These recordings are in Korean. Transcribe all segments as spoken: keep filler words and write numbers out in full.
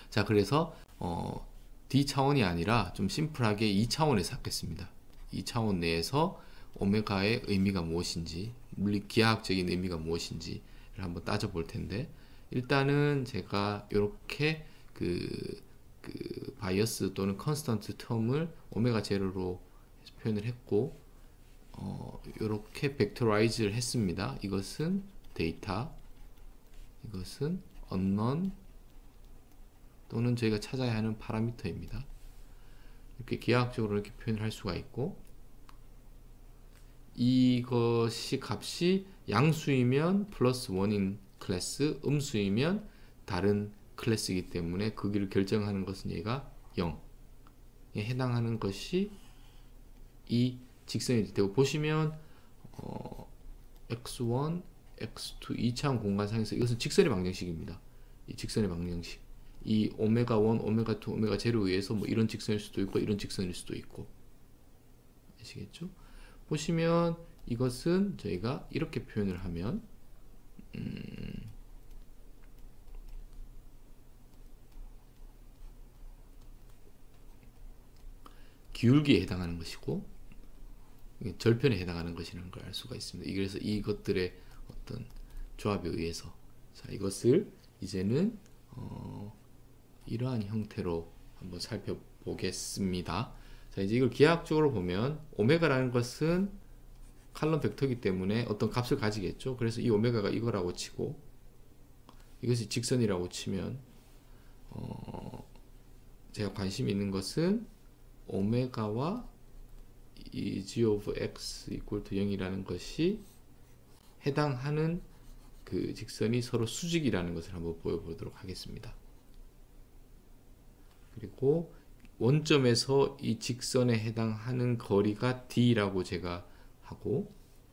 자, 그래서 어, D 차원이 아니라 좀 심플하게 이 차원에서 하겠습니다. 이 차원 내에서 오메가의 의미가 무엇인지, 물리 기하학적인 의미가 무엇인지를 한번 따져볼 텐데, 일단은 제가 이렇게 그, 그 바이어스 또는 컨스턴트 텀을 오메가 제로로 표현을 했고, 어, 이렇게 벡터라이즈를 했습니다. 이것은 데이터, 이것은 unknown 또는 저희가 찾아야 하는 파라미터입니다. 이렇게 기하학적으로 이렇게 표현을 할 수가 있고, 이것이 값이 양수이면 플러스 원인 클래스, 음수이면 다른 클래스이기 때문에 거기를 결정하는 것은 얘가 영에 해당하는 것이 이 직선이 되고, 보시면 어, 엑스 원, 엑스 투 이 차원 공간상에서 이것은 직선의 방정식입니다. 이 직선의 방정식, 이 오메가 원, 오메가 투, 오메가 제로에 의해서 뭐 이런 직선일 수도 있고 이런 직선일 수도 있고, 아시겠죠? 보시면 이것은 저희가 이렇게 표현을 하면 음, 기울기에 해당하는 것이고 절편에 해당하는 것이라는 걸 알 수가 있습니다. 그래서 이것들의 어떤 조합에 의해서, 자, 이것을 이제는 어, 이러한 형태로 한번 살펴보겠습니다. 자, 이제 이걸 기하학적으로 보면 오메가라는 것은 칼럼 벡터이기 때문에 어떤 값을 가지겠죠. 그래서 이 오메가가 이거라고 치고 이것이 직선이라고 치면 어, 제가 관심이 있는 것은 오메가와 이 g of x equal to 영이라는 것이 해당하는 그 직선이 서로 수직이라는 것을 한번 보여보도록 하겠습니다. 그리고 원점에서 이 직선에 해당하는 거리가 d라고 제가 하고,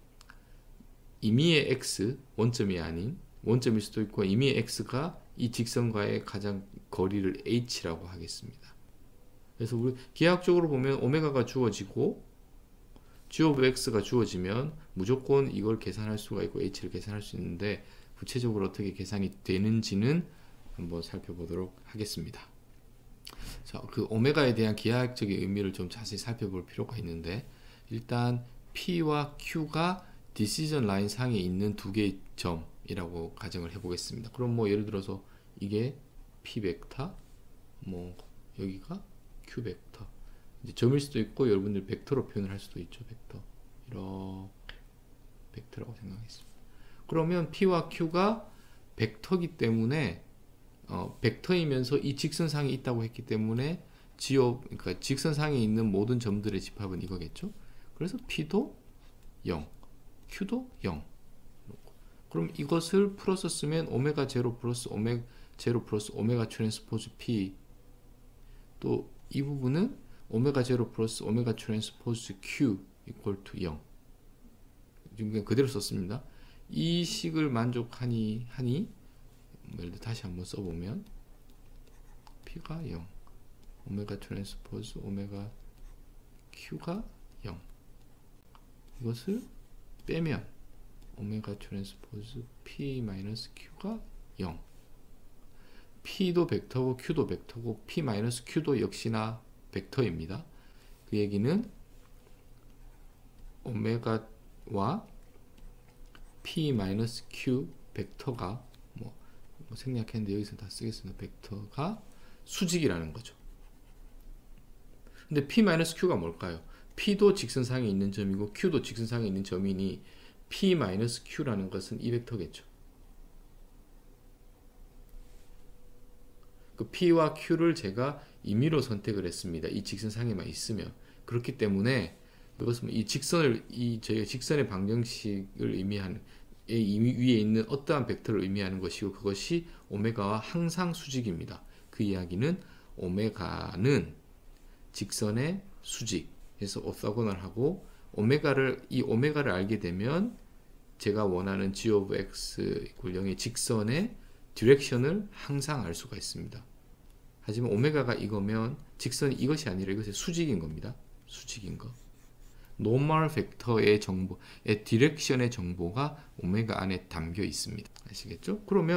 임의의 x, 원점이 아닌 원점일 수도 있고 임의의 x가 이 직선과의 가장 거리를 h라고 하겠습니다. 그래서 우리 기하학적으로 보면 오메가가 주어지고 g of x가 주어지면 무조건 이걸 계산할 수가 있고 h를 계산할 수 있는데, 구체적으로 어떻게 계산이 되는지는 한번 살펴보도록 하겠습니다. 자, 그 오메가에 대한 기하학적인 의미를 좀 자세히 살펴볼 필요가 있는데, 일단 P와 Q가 디시전 라인 상에 있는 두 개의 점이라고 가정을 해보겠습니다. 그럼 뭐 예를 들어서 이게 P 벡터, 뭐 여기가 Q 벡터, 이제 점일 수도 있고 여러분들 벡터로 표현을 할 수도 있죠. 벡터, 이렇게 벡터라고 생각했습니다. 그러면 P와 Q가 벡터이기 때문에 어, 벡터이면서 이 직선상에 있다고 했기 때문에 지오, 그러니까 직선상에 있는 모든 점들의 집합은 이거겠죠. 그래서 P도 영, Q도 영. 그럼 이것을 풀어서 쓰면 오메가 제로 플러스 오메가 제로 플러스 오메가 트랜스포즈 P, 또 이 부분은 오메가 제로 플러스 오메가 트랜스포즈 Q 이퀄 투 영. 지금 그냥 그대로 썼습니다. 이 식을 만족하니 하니 예를 들어 다시 한번 써보면 P가 영, 오메가 트랜스포즈 오메가 Q가 영, 이것을 빼면 오메가 트랜스포즈 P 마이너스 Q가 영. P도 벡터고 Q도 벡터고 P 마이너스 Q도 역시나 벡터입니다. 그 얘기는 오메가와 P 마이너스 Q 벡터가 뭐, 뭐 생략했는데 여기서 다 쓰겠습니다. 벡터가 수직이라는 거죠. 근데 P 마이너스 Q가 뭘까요? P도 직선상에 있는 점이고 Q도 직선상에 있는 점이니 P 마이너스 Q라는 것은 이 벡터겠죠. 그 P와 Q를 제가 임의로 선택을 했습니다. 이 직선상에만 있으면. 그렇기 때문에 이것은 이 직선을, 이 저희가 직선의 방정식을 의미하는, 이 위에 있는 어떠한 벡터를 의미하는 것이고, 그것이 오메가와 항상 수직입니다. 그 이야기는 오메가는 직선의 수직에서 오토고널하고, 오메가를, 이 오메가를 알게 되면 제가 원하는 g of x 이퀄 영의 직선의 디렉션을 항상 알 수가 있습니다. 하지만 오메가가 이거면 직선이 이것이 아니라 이것이 수직인 겁니다. 수직인 거. 노멀 벡터의 정보, 의 디렉션의 정보가 오메가 안에 담겨 있습니다. 아시겠죠? 그러면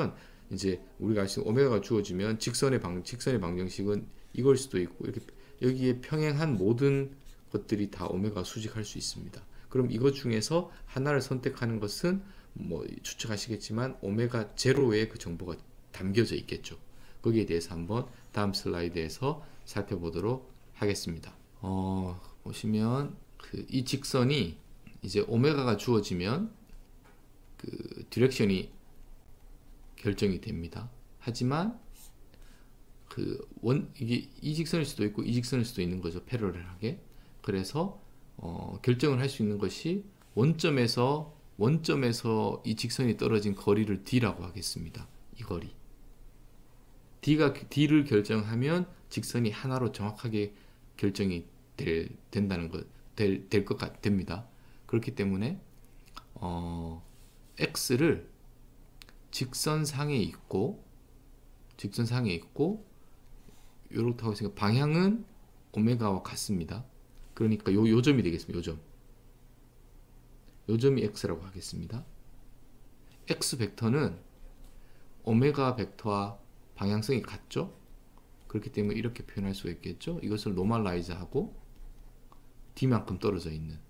이제 우리가 알 수 있는 오메가가 주어지면 직선의 방 직선의 방정식은 이걸 수도 있고 이렇게 여기에 평행한 모든 것들이 다 오메가 수직할 수 있습니다. 그럼 이것 중에서 하나를 선택하는 것은 뭐 추측하시겠지만 오메가 제로에 그 정보가 담겨져 있겠죠. 거기에 대해서 한번 다음 슬라이드에서 살펴보도록 하겠습니다. 어, 보시면 그 이 직선이 이제 오메가가 주어지면 그 디렉션이 결정이 됩니다. 하지만 그 원 이게 이 직선일 수도 있고 이 직선일 수도 있는 거죠. 패러렐하게. 그래서 어, 결정을 할 수 있는 것이 원점에서 원점에서 이 직선이 떨어진 거리를 D라고 하겠습니다. 이 거리. D가 D를 결정하면 직선이 하나로 정확하게 결정이 될, 된다는 것, 될, 될 것 같, 됩니다. 그렇기 때문에 어, X를 직선상에 있고 직선상에 있고 요렇다고 생각 방향은 오메가와 같습니다. 그러니까 요, 요 점이 되겠습니다. 요 점. 요 점이 X라고 하겠습니다. X 벡터는 오메가 벡터와 방향성이 같죠? 그렇기 때문에 이렇게 표현할 수 있겠죠? 이것을 노멀라이즈 하고 D만큼 떨어져 있는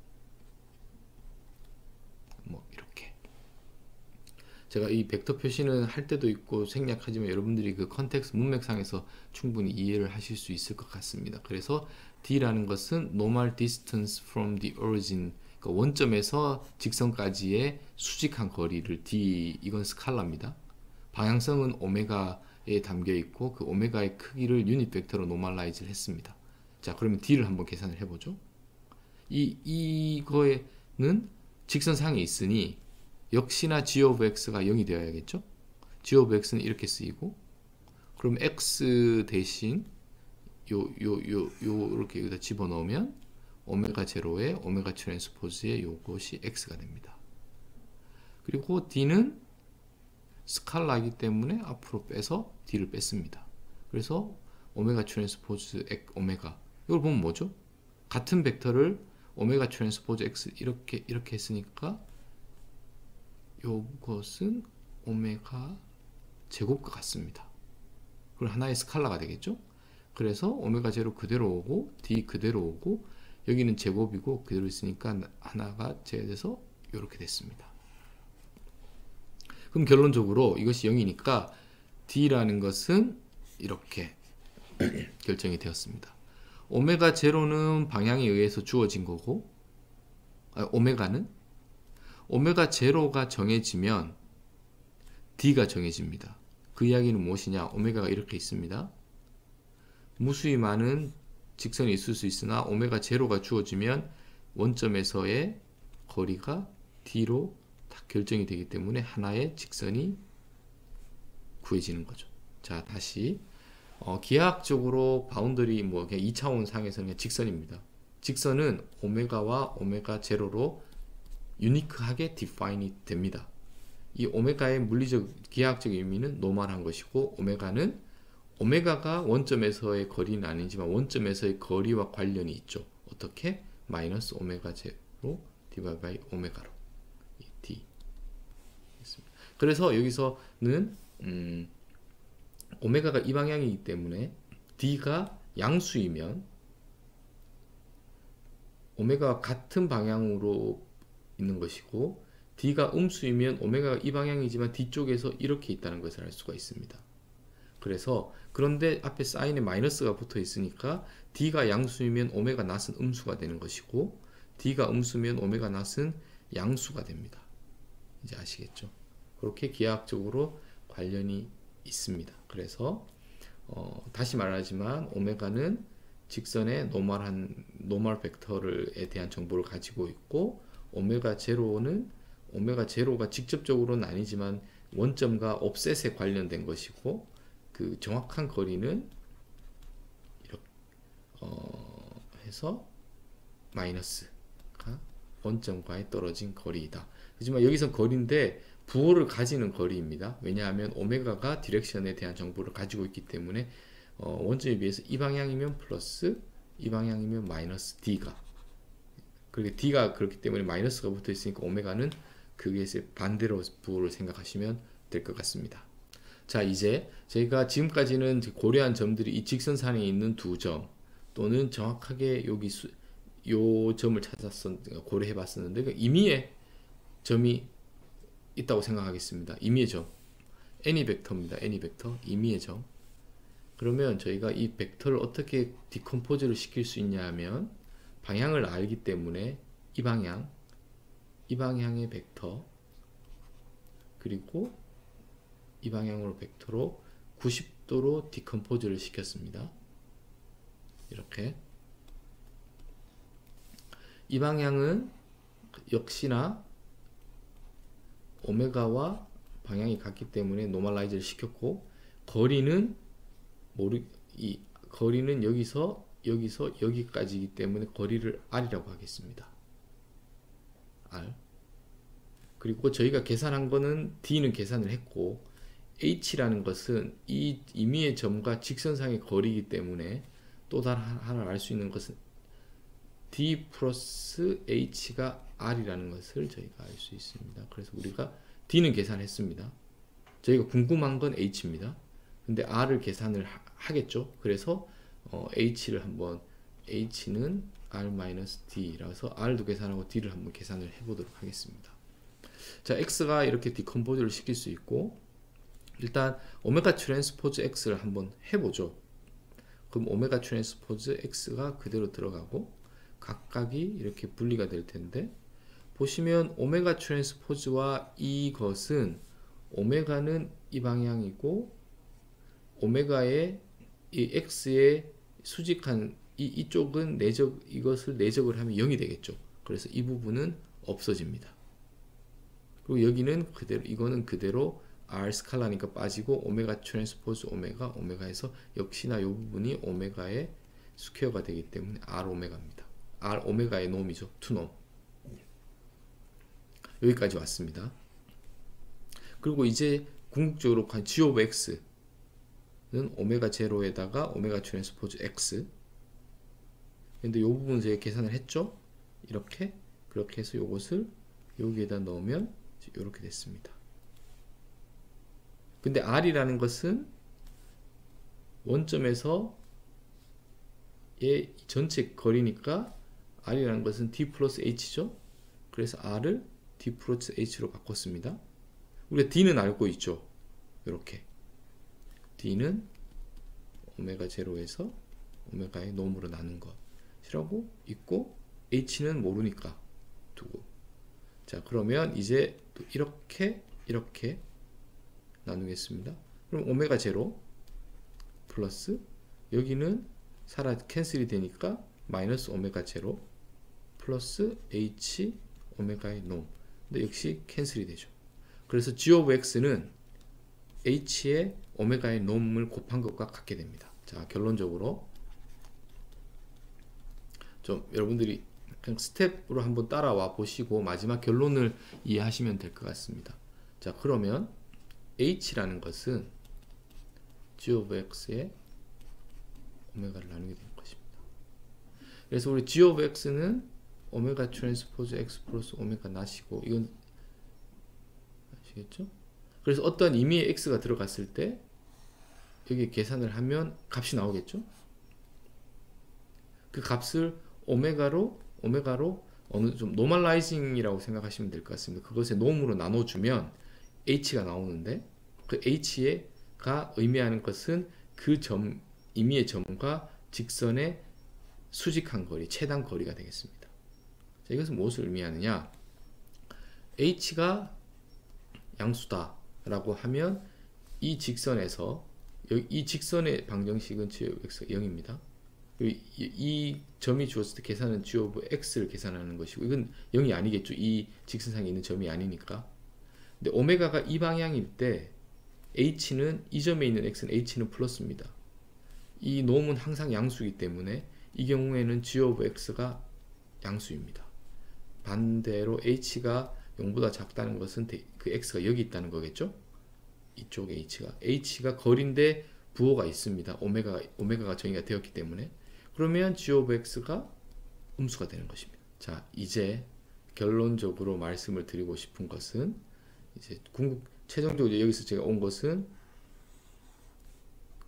뭐 이렇게 제가 이 벡터 표시는 할 때도 있고 생략하지만 여러분들이 그 컨텍스트 문맥상에서 충분히 이해를 하실 수 있을 것 같습니다. 그래서 D라는 것은 normal distance from the origin, 그러니까 원점에서 직선까지의 수직한 거리를 D, 이건 스칼라입니다. 방향성은 오메가에 담겨 있고 그 오메가의 크기를 유닛 벡터로 노멀라이즈를 했습니다. 자, 그러면 D를 한번 계산을 해보죠. 이 이거에는 직선상에 있으니 역시나 g of x가 영이 되어야겠죠. g of x는 이렇게 쓰이고 그럼 x 대신 요 요 요 요 이렇게 여기다 집어넣으면 오메가 제로에 오메가 트랜스포즈의 요것이 x가 됩니다. 그리고 d는 스칼라이기 때문에 앞으로 빼서 d를 뺐습니다. 그래서 오메가 트랜스포즈 오메가 이걸 보면 뭐죠? 같은 벡터를 오메가 트랜스포즈 x 이렇게 이렇게 했으니까 요것은 오메가 제곱과 같습니다. 그럼 하나의 스칼라가 되겠죠? 그래서 오메가 제로 그대로 오고 d 그대로 오고 여기는 제곱이고 그대로 있으니까 하나가 제외돼서 이렇게 됐습니다. 그럼 결론적으로 이것이 영이니까 d라는 것은 이렇게 결정이 되었습니다. 오메가 제로는 방향에 의해서 주어진 거고 아, 오메가는 오메가 제로가 정해지면 D가 정해집니다. 그 이야기는 무엇이냐? 오메가가 이렇게 있습니다. 무수히 많은 직선이 있을 수 있으나 오메가 제로가 주어지면 원점에서의 거리가 D로 다 결정이 되기 때문에 하나의 직선이 구해지는 거죠. 자, 다시 어, 기하학적으로 바운더리 뭐 그냥 이 차원 상에서는 그냥 직선입니다. 직선은 오메가와 오메가 제로로 유니크하게 디파인이 됩니다. 이 오메가의 물리적 기하학적 의미는 노멀한 것이고 오메가는 오메가가 원점에서의 거리는 아니지만 원점에서의 거리와 관련이 있죠. 어떻게? 마이너스 오메가 제로 디바이드 바이 오메가로 D. 그래서 여기서는 음, 오메가가 이 방향이기 때문에 D가 양수이면 오메가와 같은 방향으로 있는 것이고 D가 음수이면 오메가가 이 방향이지만 뒤쪽에서 이렇게 있다는 것을 알 수가 있습니다. 그래서 그런데 앞에 사인에 마이너스가 붙어 있으니까 D가 양수이면 오메가 낫은 음수가 되는 것이고 D가 음수면 오메가 낫은 양수가 됩니다. 이제 아시겠죠? 그렇게 기하학적으로 관련이 있습니다. 그래서 어, 다시 말하지만 오메가는 직선의 노멀한 노멀 벡터에 대한 정보를 가지고 있고 오메가 제로는 오메가 제로가 직접적으로는 아니지만 원점과 옵셋에 관련된 것이고 그 정확한 거리는 이렇게 어, 해서 마이너스가 원점과의 떨어진 거리이다. 하지만 여기서 거리인데 부호를 가지는 거리입니다. 왜냐하면 오메가가 디렉션에 대한 정보를 가지고 있기 때문에 어, 원점에 비해서 이 방향이면 플러스 이 방향이면 마이너스 D가 그렇게 D가 그렇기 때문에 마이너스가 붙어 있으니까 오메가는 그게 반대로 부호를 생각하시면 될 것 같습니다. 자, 이제 저희가 지금까지는 고려한 점들이 이 직선상에 있는 두 점 또는 정확하게 여기 수, 요 점을 찾았었 고려해 봤었는데 그 임의의 점이 있다고 생각하겠습니다. 임의의 점 n이 벡터입니다. n이 벡터 임의의 점. 그러면 저희가 이 벡터를 어떻게 디컴포즈를 시킬 수 있냐 하면 방향을 알기 때문에 이 방향 이 방향의 벡터 그리고 이 방향으로 벡터로 구십 도로 디컴포즈를 시켰습니다. 이렇게 이 방향은 역시나 오메가와 방향이 같기 때문에 노멀라이즈를 시켰고 거리는 모르 이 거리는 여기서 여기서 여기까지이기 때문에 거리를 r이라고 하겠습니다. r. 그리고 저희가 계산한 거는 d는 계산을 했고 h라는 것은 이 임의의 점과 직선상의 거리이기 때문에 또 다른 하나 알 수 있는 것은 d 플러스 h가 r이라는 것을 저희가 알 수 있습니다. 그래서 우리가 d는 계산했습니다. 저희가 궁금한 건 h입니다. 근데 r을 계산을 하, 하겠죠. 그래서 어, h를 한번 h는 r-d라서 r도 계산하고 d를 한번 계산을 해보도록 하겠습니다. 자, x가 이렇게 디컴포즈를 시킬 수 있고 일단 오메가 트랜스포즈 x를 한번 해보죠. 그럼 오메가 트랜스포즈 x가 그대로 들어가고 각각이 이렇게 분리가 될 텐데 보시면 오메가 트랜스포즈와 이것은 오메가는 이 방향이고 오메가의 이 x의 수직한 이, 이쪽은 내적 이것을 내적을 하면 영이 되겠죠. 그래서 이 부분은 없어집니다. 그리고 여기는 그대로 이거는 그대로 r 스칼라니까 빠지고 오메가 트랜스포즈 오메가 오메가에서 역시나 이 부분이 오메가의 스퀘어가 되기 때문에 r 오메가입니다. r 오메가의 놈이죠. 투 놈. 여기까지 왔습니다. 그리고 이제 궁극적으로 g 오브 x는 오메가 제로에다가 오메가 트랜스포즈 x. 근데 이 부분 제가 계산을 했죠. 이렇게 그렇게 해서 이것을 여기에다 넣으면 이렇게 됐습니다. 근데 r이라는 것은 원점에서 얘 전체 거리니까 r이라는 것은 d 플러스 h죠. 그래서 r을 d 플러스 h로 바꿨습니다. 우리가 d는 알고 있죠. 이렇게 d는 오메가 제로에서 오메가의 놈으로 나눈 것이라고 있고 h는 모르니까 두고 자 그러면 이제 또 이렇게 이렇게 나누겠습니다. 그럼 오메가 제로 플러스 여기는 사라 캔슬이 되니까 마이너스 오메가 제로 플러스 h 오메가의 놈. 근데 역시 캔슬이 되죠. 그래서 g 오브 x는 h의 오메가의 놈을 곱한 것과 같게 됩니다. 자 결론적으로 좀 여러분들이 그냥 스텝으로 한번 따라와 보시고 마지막 결론을 이해하시면 될 것 같습니다. 자 그러면 h라는 것은 g 오브 x의 오메가를 나누게 되는 것입니다. 그래서 우리 g 오브 x는 오메가 트랜스포즈 x 플러스 오메가 낫이고 이건 아시겠죠? 그래서 어떤 임의의 x가 들어갔을 때 여기 계산을 하면 값이 나오겠죠? 그 값을 오메가로 오메가로 어느 좀 노멀라이징이라고 생각하시면 될 것 같습니다. 그것의 놈으로 나눠주면 h가 나오는데 그 h가 의미하는 것은 그 점 임의의 점과 직선의 수직한 거리, 최단 거리가 되겠습니다. 자, 이것은 무엇을 의미하느냐? h가 양수다 라고 하면 이 직선에서 이 직선의 방정식은 g 오브 x가 영입니다. 이, 이 점이 주었을 때 계산은 g 오브 x를 계산하는 것이고 이건 영이 아니겠죠. 이 직선상에 있는 점이 아니니까. 근데 오메가가 이 방향일 때 h는 이 점에 있는 x는 h는 플러스입니다. 이 놈은 항상 양수이기 때문에 이 경우에는 g 오브 x가 양수입니다. 반대로 h가 영보다 작다는 것은 그 x가 여기 있다는 거겠죠. 이쪽 h가 h가 거리인데 부호가 있습니다. 오메가, 오메가가 정의가 되었기 때문에 그러면 g 오브 x가 음수가 되는 것입니다. 자 이제 결론적으로 말씀을 드리고 싶은 것은 이제 궁극 최종적으로 여기서 제가 온 것은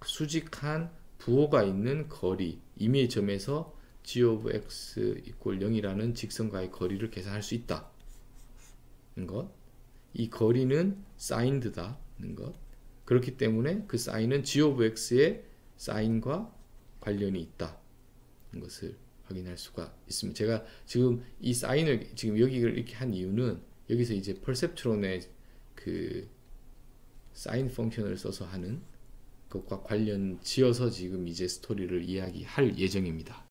수직한 부호가 있는 거리, 임의의 점에서 g of x 이퀄 영이라는 직선과의 거리를 계산할 수 있다는 것. 이 거리는 사인드다는 것. 그렇기 때문에 그 사인은 g of x의 사인과 관련이 있다는 것을 확인할 수가 있습니다. 제가 지금 이 사인을 지금 여기를 이렇게 한 이유는 여기서 이제 퍼셉트론의 그 사인 펑션을 써서 하는 것과 관련 지어서 지금 이제 스토리를 이야기할 예정입니다.